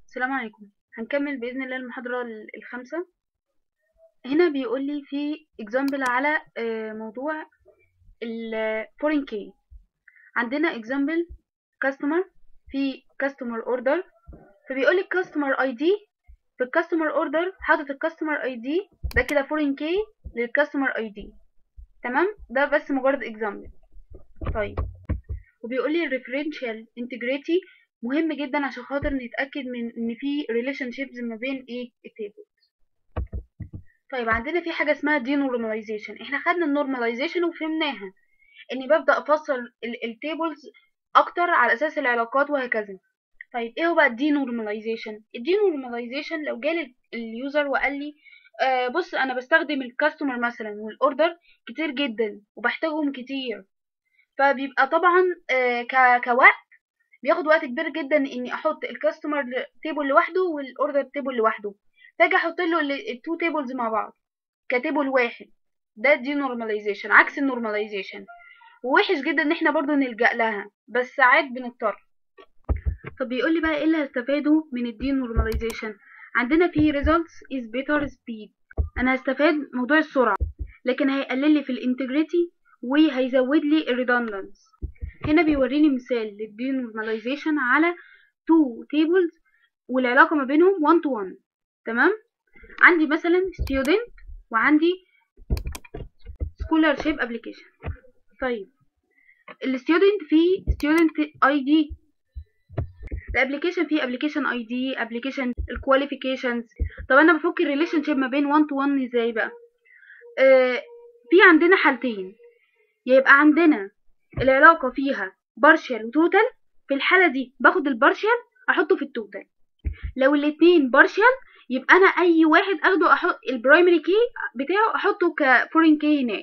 السلام عليكم. هنكمل بإذن الله المحاضرة الخامسة. هنا بيقول لي في example على موضوع ال foreign key. عندنا example customer في customer order، فبيقول لي customer ID في customer order حاطط customer ID ده كده foreign key للcustomer ID. تمام، ده بس مجرد example. طيب، وبيقول لي referential integrity مهم جدا عشان خاطر نتأكد من ان في relationships ما بين التيبل. طيب، عندنا في حاجة اسمها denormalization. احنا خدنا النورماليزيشن وفهمناها اني ببدأ افصل التيبلز اكتر على اساس العلاقات وهكذا. طيب، ايه هو بقى الدينورماليزيشن؟ الدينورماليزيشن لو جالي اليوزر وقال لي بص انا بستخدم الكاستمر مثلا والاوردر كتير جدا وبحتاجهم كتير، فبيبقى طبعا كوقت بياخد وقت كبير جدا اني احط الكاستمر تيبل لوحده والاوردر تيبل لوحده، فاجي احط له التو تيبلز مع بعض كتيبل واحد. ده دي نورماليزيشن عكس النورماليزيشن، ووحش جدا ان احنا برضو نلجأ لها، بس ساعات بنضطر. طب بيقول لي بقى ايه اللي هستفاده من الدي نورماليزيشن؟ عندنا في results is better speed. انا هستفاد موضوع السرعة، لكن هيقلل لي في الانتجريتي وهيزود لي الريدندنس. هنا بيوريني مثال للدي نورماليزيشن على two tables والعلاقة ما بينهم one to one. تمام، عندي مثلا student وعندي scholarship application. طيب، الستودنت فيه student ID، الابليكيشن فيه application ID، application الكواليفيكيشنز. طب انا بفك الريليشن شيب ما بين 1 to 1 ازاي بقى؟ في عندنا حالتين، يبقى عندنا العلاقة فيها partial وتوتال. في الحالة دي باخد البارشال احطه في التوتال. لو الاتنين partial يبقى انا اي واحد اخده احط البرايمري كي بتاعه احطه كفورين كي هناك.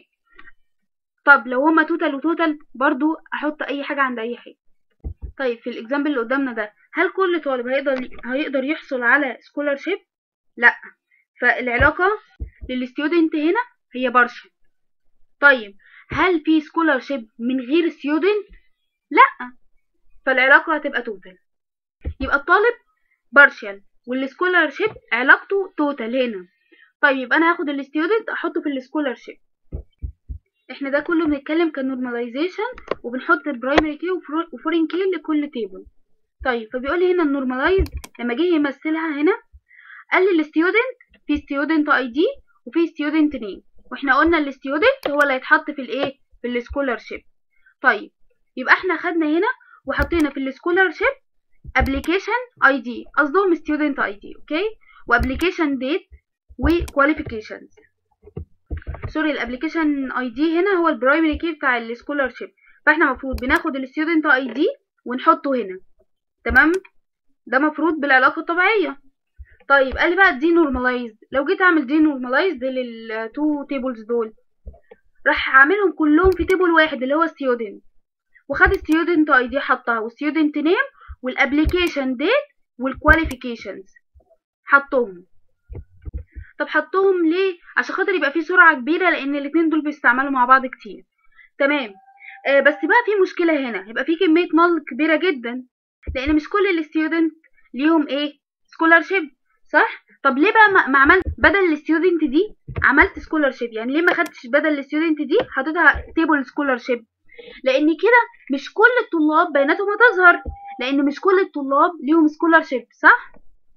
طب لو هما توتال وتوتال برضو احط اي حاجة عند اي حاجة. طيب، في الاكزامبل اللي قدامنا ده هل كل طالب هيقدر يحصل على سكولارشيب؟ لا، فالعلاقة للستودنت هنا هي بارشل. طيب، هل في سكولارشيب من غير ستودنت؟ لا، فالعلاقة هتبقى توتال. يبقى الطالب بارشل والسكولارشيب علاقته توتال هنا. طيب، يبقى انا هاخد الستودنت احطه في السكولارشيب. احنا ده كله بنتكلم كنورماليزيشن وبنحط البرايمري كي وفورين كي لكل تيبل. طيب، فبيقول لي هنا النورماليز لما جه يمثلها هنا قال لي الستودنت في ستودنت اي دي وفي ستودنت نيم، واحنا قلنا الستودنت هو اللي هيتحط في الايه، في السكولارشيب. طيب، يبقى احنا خدنا هنا وحطينا في السكولارشيب ابلكيشن اي دي، قصدهم ستودنت اي دي، اوكي، وابلكيشن ديت وكواليفيكيشنز. سوري، الابلكيشن اي دي هنا هو البرايمري كي بتاع السكولارشيب، فاحنا المفروض بناخد الستودنت اي دي ونحطه هنا. تمام، ده مفروض بالعلاقه الطبيعيه. طيب، قال لي بقى دي نورماليزد. لو جيت اعمل دي نورماليزد للتو تيبلز دول، راح اعملهم كلهم في تيبل واحد اللي هو ستودنت، وخد ستودنت اي دي حطها وستودنت نيم والابلكيشن ديت والكواليفيكيشنز حطهم. طب حطهم ليه؟ عشان خاطر يبقى في سرعه كبيره، لان الاثنين دول بيستعملوا مع بعض كتير. تمام، بس بقى في مشكله هنا، هيبقى في كميه نل كبيره جدا، لان مش كل الستودنت ليهم ايه، سكولارشيب، صح؟ طب ليه بقى ما عملت بدل الستودنت دي عملت سكولارشيب؟ يعني ليه ما خدتش بدل الستودنت دي حطيتها تيبل سكولارشيب؟ لان كده مش كل الطلاب بياناتهم هتظهر، لان مش كل الطلاب ليهم سكولارشيب، صح؟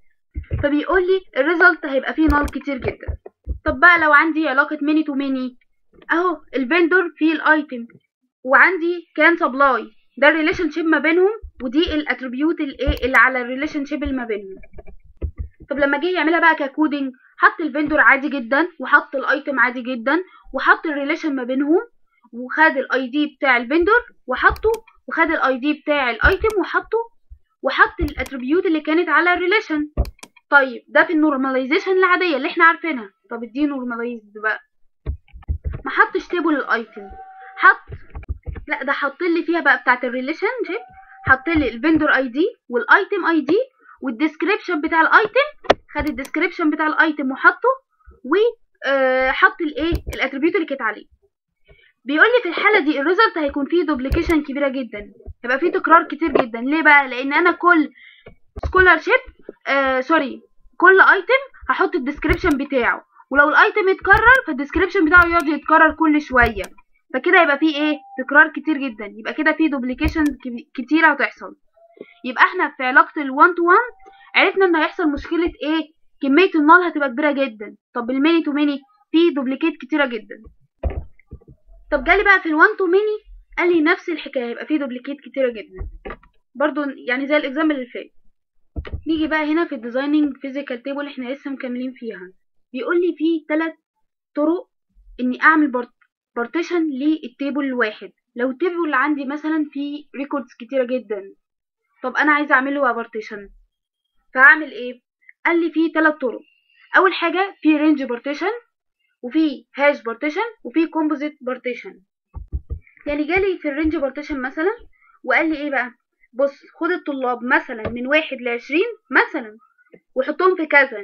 فبيقول لي الريزلت هيبقى فيه نال كتير جدا. طب بقى لو عندي علاقه ميني تو ميني، اهو الفندور فيه الايتم وعندي كان سبلاي، ده الريليشن شيب ما بينهم، ودي الاتريبيوت الايه اللي على الريليشن شيب اللي ما بينهم. طب لما جه يعملها بقى ككودنج، حط الفندور عادي جدا وحط الايتم عادي جدا وحط الريليشن ما بينهم، وخد الاي دي بتاع الفندور وحطه، وخد الاي دي بتاع الايتم وحطه، وحط الاتريبيوت اللي كانت على الريليشن. طيب، ده في النورماليزيشن العاديه اللي احنا عارفينها. طب الدي نورماليزد بقى ما حطش تيبل الايتم، لا ده حط لي فيها بقى بتاعه الريليشن شيب، حط لي الفندور اي دي والايتم اي دي والديسكريبشن بتاع الايتم، خد الديسكريبشن بتاع الايتم وحطه، وحط الايه الاتريبيوت اللي كانت عليه. بيقول لي في الحاله دي الريزلت هيكون فيه دوبليكيشن كبيره جدا، هيبقى فيه تكرار كتير جدا. ليه بقى؟ لان انا كل سكولارشيب سوري، كل ايتم هحط الديسكريبشن بتاعه، ولو الايتم اتكرر فالديسكريبشن بتاعه يقعد يتكرر كل شويه، فكده يبقى فيه ايه، تكرار كتير جدا، يبقى كده فيه دوبليكيشن كتيره هتحصل. يبقى احنا في علاقه ال1 to 1 عرفنا ان هيحصل مشكله ايه، كميه النال هتبقى كبيره جدا. طب الميني تو ميني في دوبليكيت كتيره جدا. طب جالي بقى في ال1 to ميني قال لي نفس الحكايه، هيبقى فيه دوبليكيت كتيره جدا برضو، يعني زي الاكزامبل اللي فات. نيجي بقى هنا في الديزايننج فيزيكال تيبل، احنا لسه مكملين فيها. بيقول لي في 3 طرق اني اعمل بارتيشن للتيبل الواحد. لو التيبل اللي عندي مثلا فيه ريكوردز كتيره جدا، طب انا عايزه اعمل له بارتيشن، فهعمل ايه؟ قال لي في 3 طرق. اول حاجه في رينج بارتيشن، وفي هاش بارتيشن، وفي كومبوزيت بارتيشن. يعني جالي في الرينج بارتيشن مثلا وقال لي ايه بقى، بص خد الطلاب مثلا من 1 ل20 مثلا وحطهم في كذا،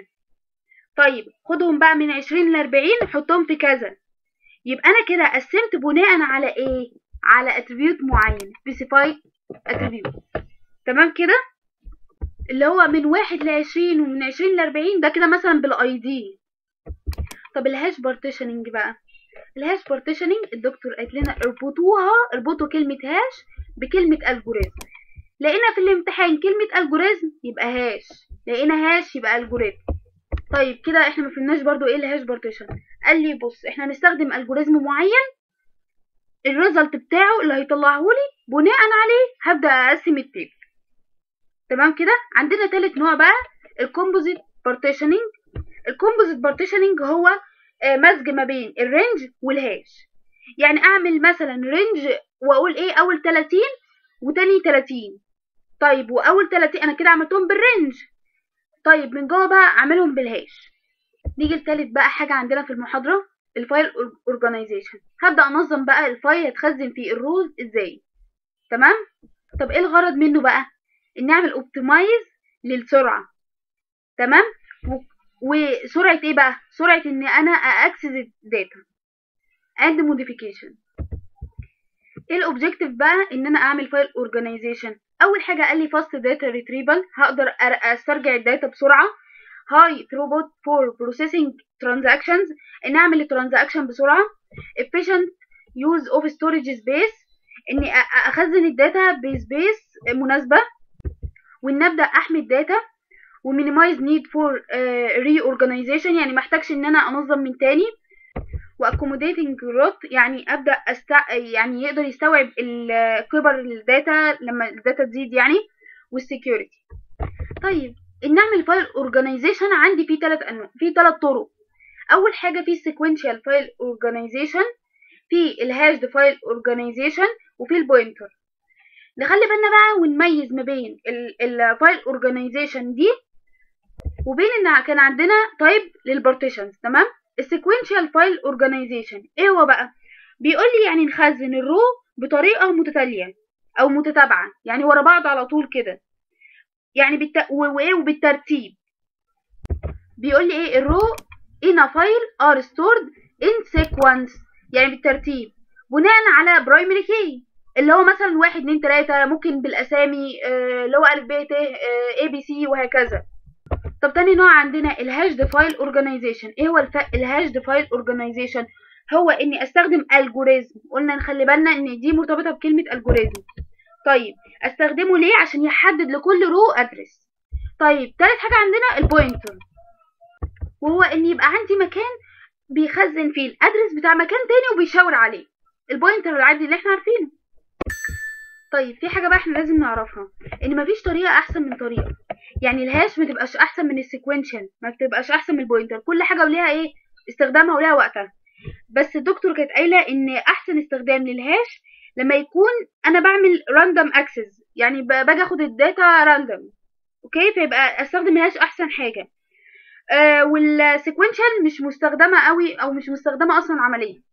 طيب خدهم بقى من 20 ل40 حطهم في كذا. يبقى انا كده قسمت بناء على ايه، على اتريبيوت معين، سبيسيفايد اتريبيوت. تمام كده، اللي هو من 1 ل20 ومن 20 ل40 ده كده مثلا بالاي دي. طب الهاش بارتيشننج بقى، الهاش بارتيشننج الدكتور قالت لنا اربطوا كلمه هاش بكلمه الجوريزم. لقينا في الامتحان كلمه الجوريزم يبقى هاش، لقينا هاش يبقى الجوريزم. طيب كده احنا ما فهمناش برضو ايه الهاش بارتيشن. قال لي بص احنا هنستخدم الجوريزم معين، الريزلت بتاعه اللي هيطلعه لي بناء عليه هبدا اقسم التيبل. تمام كده. عندنا تالت نوع بقى الكومبوزيت بارتيشننج. الكومبوزيت بارتيشننج هو مزج ما بين الرينج والهاش. يعني اعمل مثلا رينج واقول ايه اول 30 وتاني 30، طيب واول 30 انا كده عملتهم بالرينج، طيب من جوه بقى اعملهم بالهاش. نيجي لتالت بقى حاجه عندنا في المحاضره، الفايل اورجانيزيشن. هبدا انظم بقى الفايل هتخزن فيه الروز ازاي. تمام. طب ايه الغرض منه بقى، ان نعمل اوبتمايز للسرعه. تمام. وسرعه ايه بقى، سرعه ان انا اكسس الداتا اند موديفيكيشن. ايه الاوبجكتيف بقى ان انا اعمل فايل اورجانيزيشن. اول حاجه قال لي فاست داتا ريتريبل، هقدر استرجع الداتا بسرعه. هاي ثروبوت فور بروسيسنج ترانزاكشنز، ان اعمل الترانزاكشن بسرعه. efficient use of storage space، اني اخزن الداتا بسبيس مناسبه، وان ابدا احمي الداتا. ومينيمايز نيد فور ري اورجانيزيشن، يعني ما احتاجش ان انا انظم من تاني. واكوموديتنج جروث، يعني ابدا يعني يقدر يستوعب كبر الداتا لما الداتا تزيد يعني. والسكيورتي. طيب ان اعمل فايل اورجانيزيشن عندي فيه 3 انواع، فيه 3 طرق. اول حاجه في السيكوينشال فايل اورجانيزيشن، في الهاشد فايل اورجانيزيشن، وفي البوينتر. نخلي بالنا بقى ونميز ما بين الفايل اورجانيزيشن دي وبين ان كان عندنا تايب للبارتيشنز. تمام. السيكوينشال فايل اورجانيزيشن ايه هو بقى، بيقول لي يعني نخزن الرو بطريقه متتاليه او متتابعه، يعني ورا بعض على طول كده، يعني وايه وبالترتيب. بيقول لي ايه الرو in a file are stored in sequence، يعني بالترتيب بناء على primary key اللي هو مثلا 1 2 3، ممكن بالاسامي اللي هو الف ب ت اي بي سي وهكذا. طب تاني نوع عندنا الهاشد فايل اورجانيزيشن. ايه هو الهاشد فايل اورجانيزيشن؟ هو اني استخدم الجوريزم، قلنا نخلي بالنا ان دي مرتبطه بكلمه الجوريزم. طيب استخدمه ليه؟ عشان يحدد لكل رو ادرس. طيب تالت حاجه عندنا البوينتر، وهو ان يبقى عندي مكان بيخزن فيه الادرس بتاع مكان تاني وبيشاور عليه، البوينتر العادي اللي احنا عارفينه. طيب في حاجه بقى احنا لازم نعرفها، ان مفيش طريقه احسن من طريقه. يعني الهاش ما تبقاش احسن من السيكوينشال، ما تبقاش احسن من البوينتر، كل حاجه وليها ايه استخدامها وليها وقتها. بس الدكتور كانت قايله ان احسن استخدام للهاش لما يكون انا بعمل راندوم اكسس، يعني باجي اخد الداتا راندوم، اوكي، فيبقى استخدم الهاش احسن حاجه. والسيكوينشال مش مستخدمه قوي او مش مستخدمه اصلا عمليا.